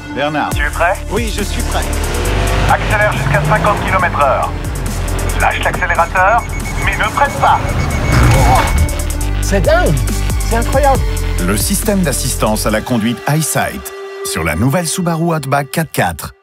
Bernard. Tu es prêt? Oui, je suis prêt. Accélère jusqu'à 50 km/h. Lâche l'accélérateur, mais ne freine pas. C'est dingue! C'est incroyable! Le système d'assistance à la conduite EyeSight sur la nouvelle Subaru Outback 4x4.